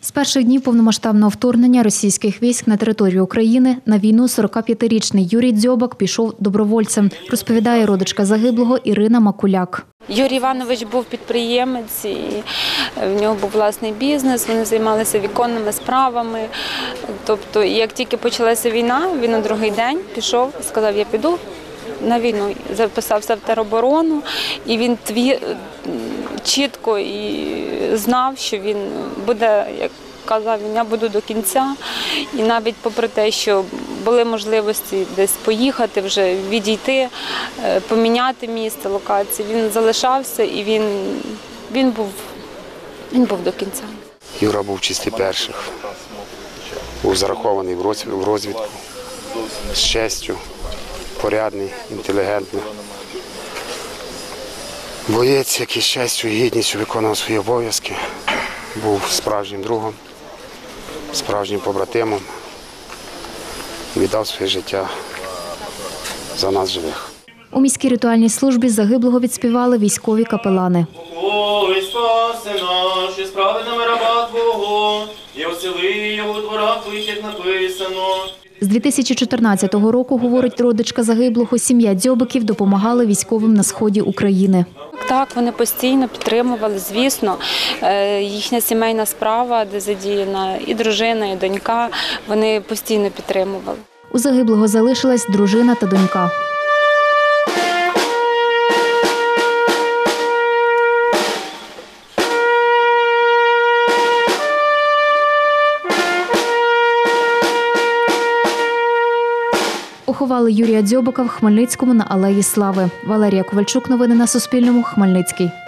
З перших днів повномасштабного вторгнення російських військ на територію України на війну 45-річний Юрій Дзьобак пішов добровольцем, розповідає родичка загиблого Ірина Макуляк. Юрій Іванович був підприємець, і в нього був власний бізнес, вони займалися віконними справами. Тобто, як тільки почалася війна, він на другий день пішов і сказав, я піду на війну, записався в тероборону, і він чітко і знав, що він буде, як казав, я буду до кінця. І навіть попри те, що були можливості десь поїхати, вже відійти, поміняти місце, локації, він залишався і він був до кінця. Юра був в числі перших, був зарахований в розвідку, з честю, порядний, інтелігентний. Боєць, який з честю і гідністю виконував свої обов'язки, був справжнім другом, справжнім побратимом і віддав своє життя за нас живих. У міській ритуальній службі загиблого відспівали військові капелани. Ой, спаси наші, справедними раба Твого, і осели його у дворах твоїх, як написано. З 2014 року, говорить родичка загиблого, сім'я Дзьобаків допомагала військовим на сході України. Так, вони постійно підтримували, звісно, їхня сімейна справа, де задіяна і дружина, і донька, вони постійно підтримували. У загиблого залишилась дружина та донька. Поховали Юрія Дзьобака в Хмельницькому на Алеї Слави. Валерія Ковальчук. Новини на Суспільному. Хмельницький.